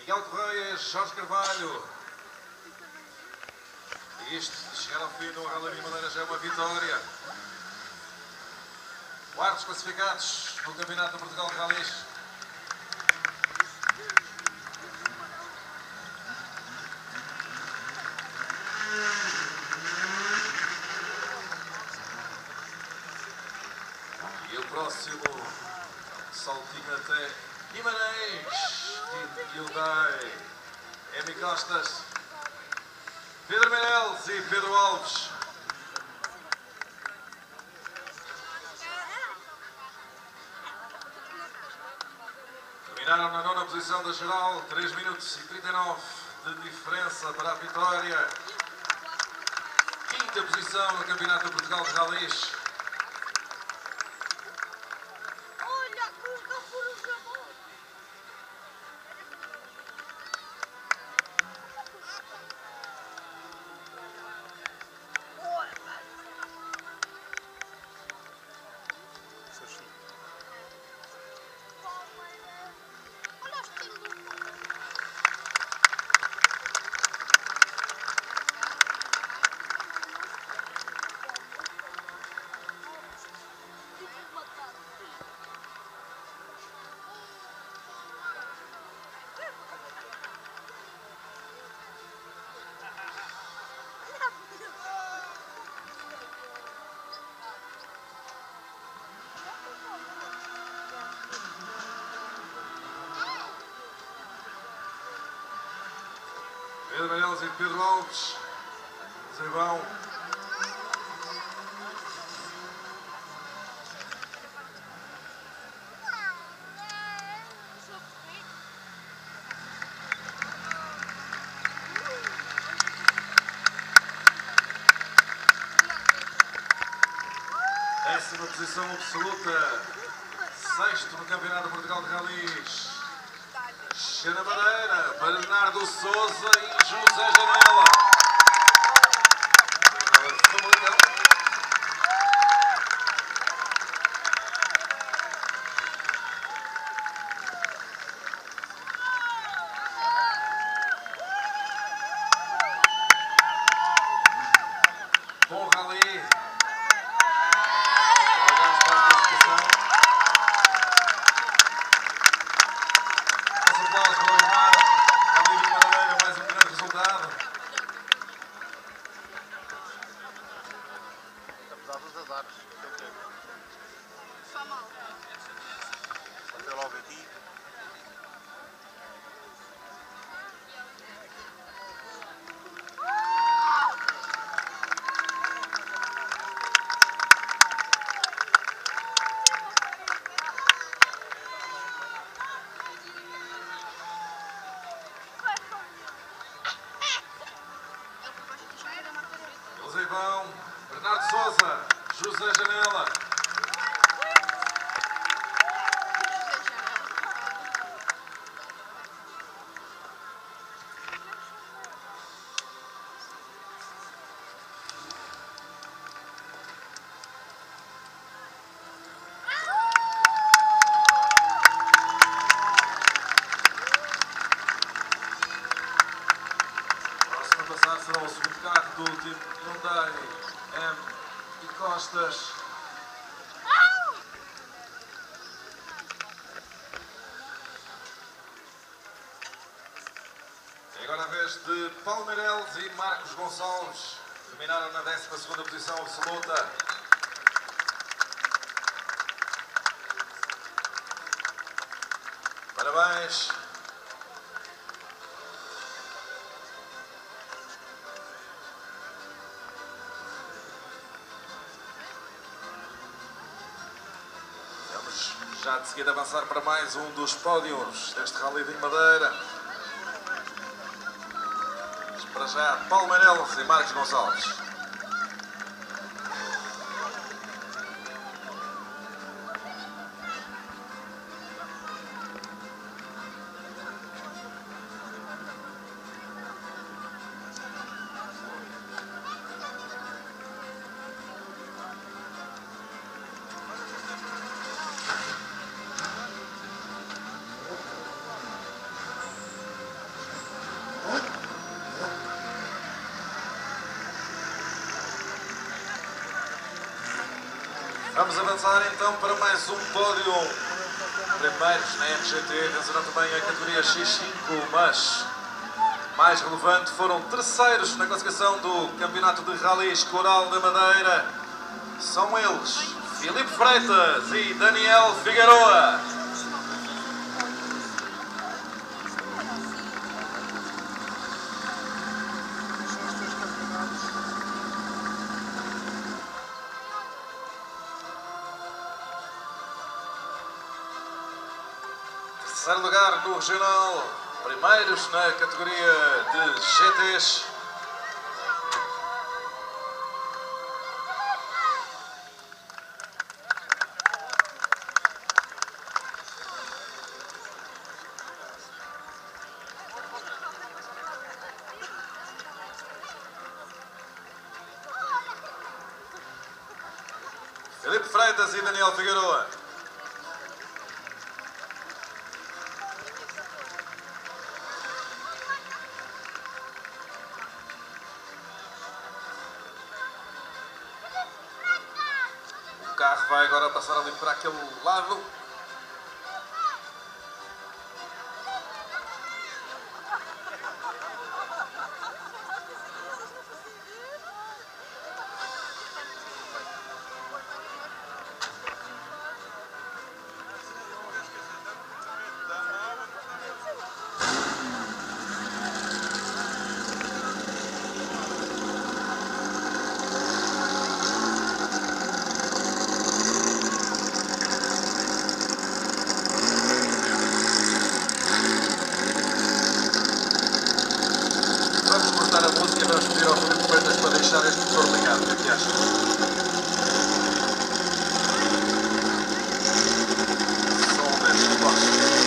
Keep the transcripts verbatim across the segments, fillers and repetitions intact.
Miguel Correia, Jorge Carvalho. E isto, chegar ao fim do Rally Madeira já é uma vitória. Quartos classificados no Campeonato de Portugal de Rallys. E o próximo saltinho até Guimarães, Hyundai, Emi Costas, Pedro Meireles e Pedro Alves. Terminaram na nona posição da geral, três minutos e trinta e nove de diferença para a vitória. Quinta posição no Campeonato de Portugal de Rallys. Pedro Meireles e Pedro Alves. Zé vão. Décima posição absoluta. Sexto no Campeonato de Portugal de Rallys. Chega na Madeira, Bernardo Souza e José Janela. Bom rally. Olhamos para a classificação. Os aplausos para o Omar. Rally de Madeira, mais um grande resultado. Apesar dos azares, que ele teve. Só mal. Fazer logo aqui. Eles aí vão. Bernardo Souza, José Janela. Próximo a passar será o segundo carro do time Hyundai, M e Costas. E agora a vez de Paulo Meireles e Marcos Gonçalves. Terminaram na décima segunda posição absoluta. Parabéns. Vamos já de seguida avançar para mais um dos pódios deste Rally de Madeira. Mas para já, Paulo Meireles e Marcos Gonçalves. Vamos avançar então para mais um pódio. Primeiros na M G T, venceram também a categoria X cinco, mas mais relevante foram terceiros na classificação do Campeonato de Rallys Coral da Madeira. São eles Filipe Freitas e Daniel Figueroa. Terceiro lugar no regional, primeiros na categoria de G Ts. Filipe Freitas e Daniel Figueroa. O carro vai agora passar ali para aquele lado. Vamos cortar a música e vamos pedir ao Filipe Freitas para deixar este motor ligado. O que é que acha? Som deste poste.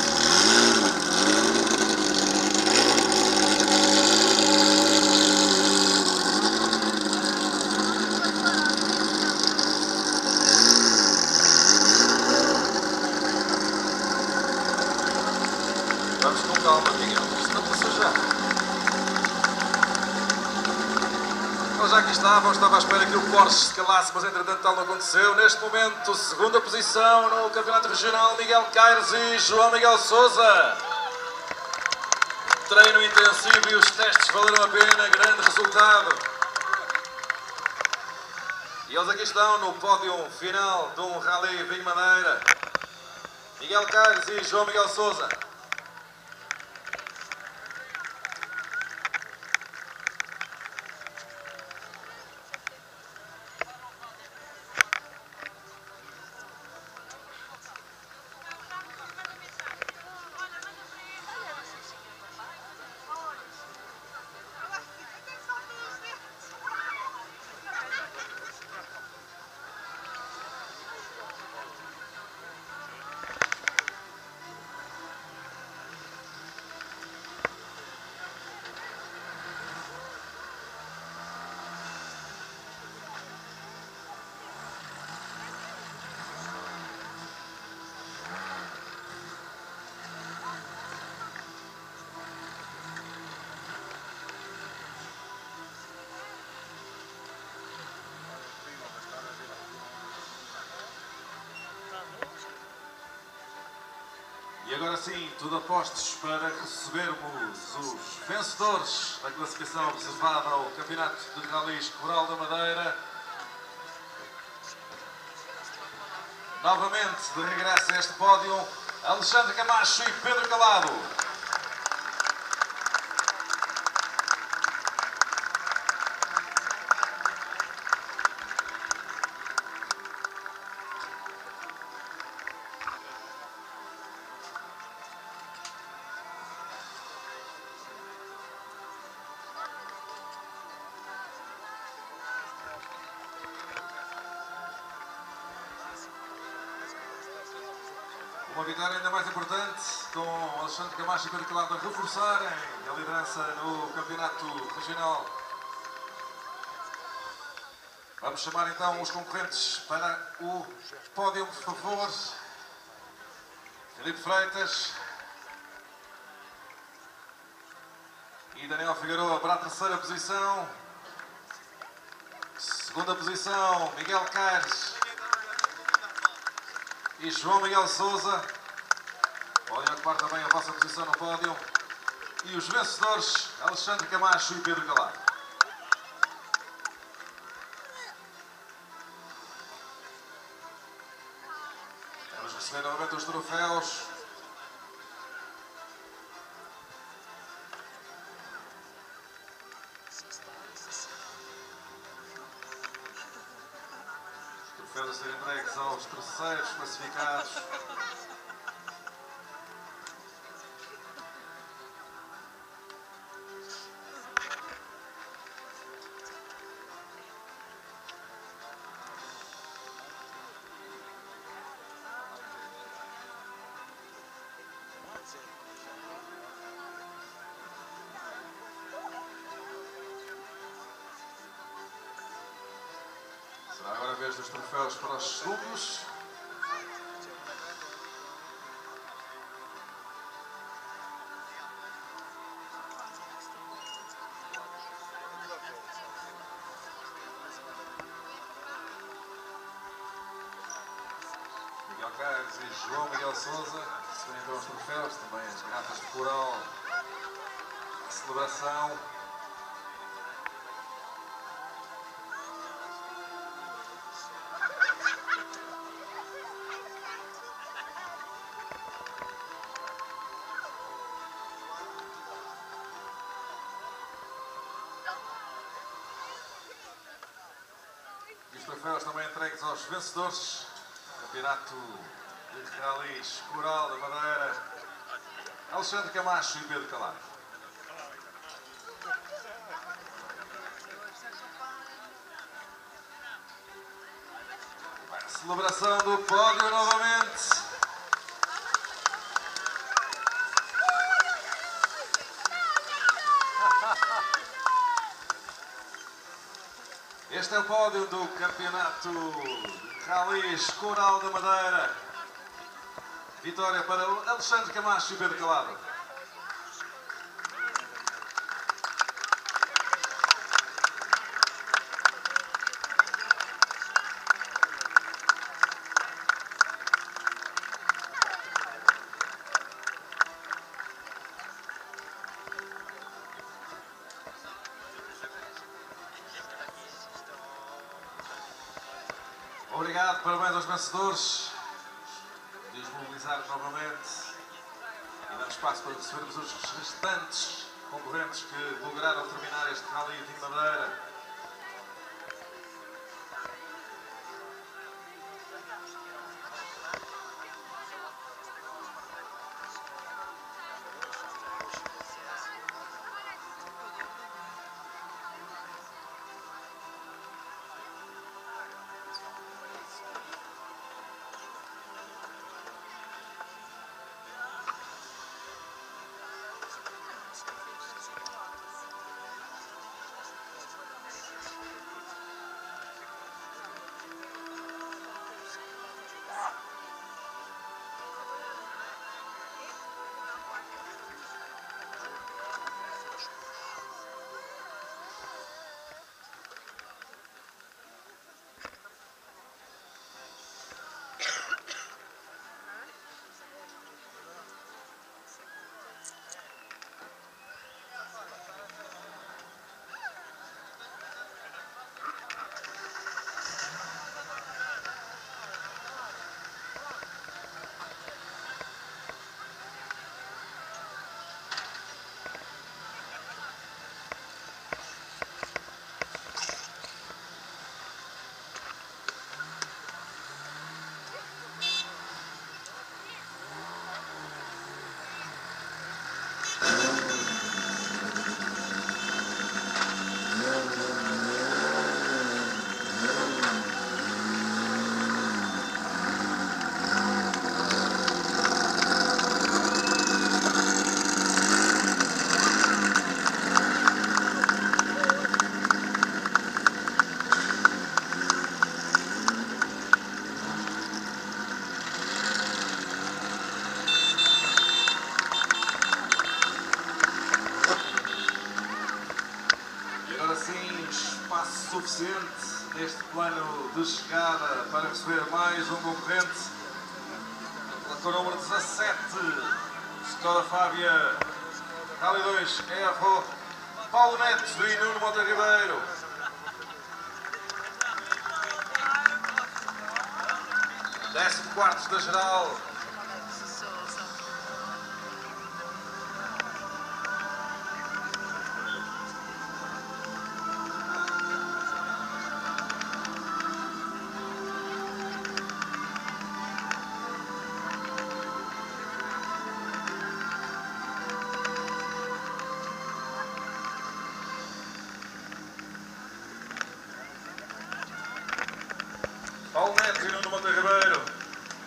Vamos com calma, Miguel. Isto não passa já. Já aqui estava, estava à espera que o Porsche se calasse, mas entretanto tal não aconteceu. Neste momento, segunda posição no Campeonato Regional, Miguel Caires e João Miguel Sousa. Treino intensivo e os testes valeram a pena, grande resultado. E eles aqui estão no pódio final de um Rally Vinho Madeira. Miguel Caires e João Miguel Sousa. E agora sim, tudo a postos para recebermos os vencedores da classificação reservada ao Campeonato de Rallys Coral da Madeira. Novamente, de regresso a este pódio, Alexandre Camacho e Pedro Calado. Uma vitória ainda mais importante, com Alexandre Camacho e Pedro Calado a reforçarem a liderança no Campeonato Regional. Vamos chamar então os concorrentes para o pódio, por favor. Filipe Freitas e Daniel Figueroa para a terceira posição. Segunda posição, Miguel Caires e João Miguel Souza. Podem ocupar também a vossa posição no pódio. E os vencedores, Alexandre Camacho e Pedro Calado. Vamos receber novamente os troféus. Os troféus a serem entregues aos terceiros classificados. Será agora a vez dos troféus para os segundos. Miguel Carlos e João Miguel Souza recebem então os troféus, também as garrafas de coral, a celebração. E os troféus também entregues aos vencedores do Campeonato de Rallys Coral da Madeira, Alexandre Camacho e Pedro Calado. A celebração do pódio novamente. Este é o pódio do Campeonato de Rallys Coral da Madeira. Vitória para Alexandre Camacho e Pedro Calado. Obrigado, parabéns aos vencedores. Desmobilizar novamente e dar espaço para recebermos os restantes concorrentes que lograram terminar este Rally de Madeira. Suficiente neste plano de chegada para receber mais um concorrente. com o número dezassete, Skoda Fábia, Rally dois, erro, Paulo Neto e Nuno Mota Ribeiro. Décimo quarto da geral. Paulo Neto e Nuno Mota Ribeiro.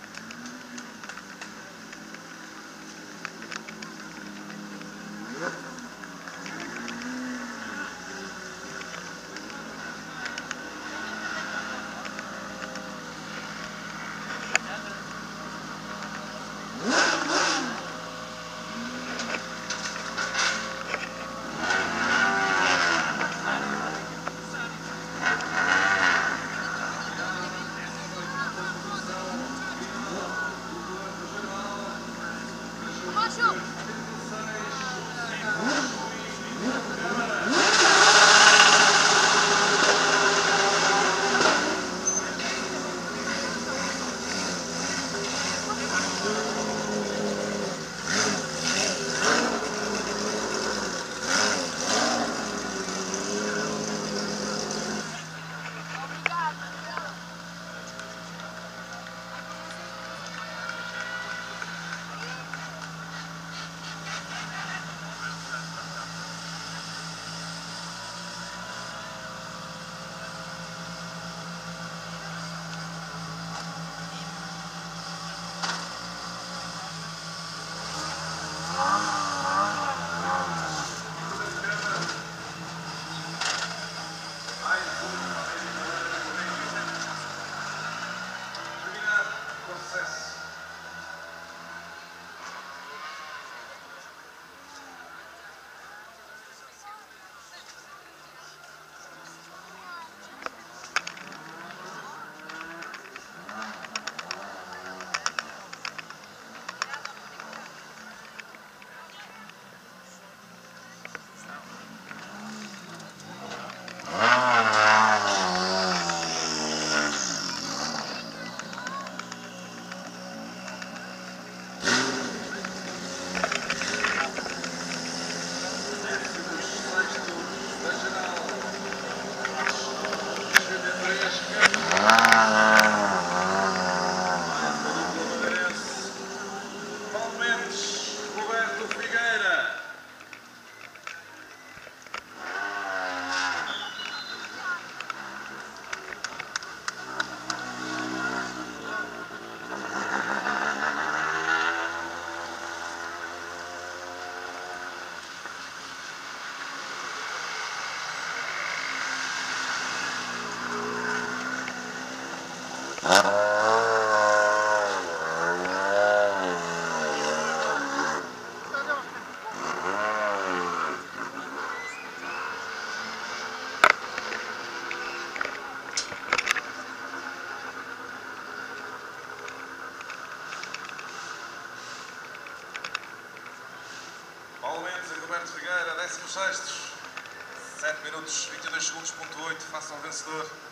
Paulo Mendes e Roberto Figueira, décimo sexto, sete minutos, vinte e dois segundos, ponto oito, face ao vencedor.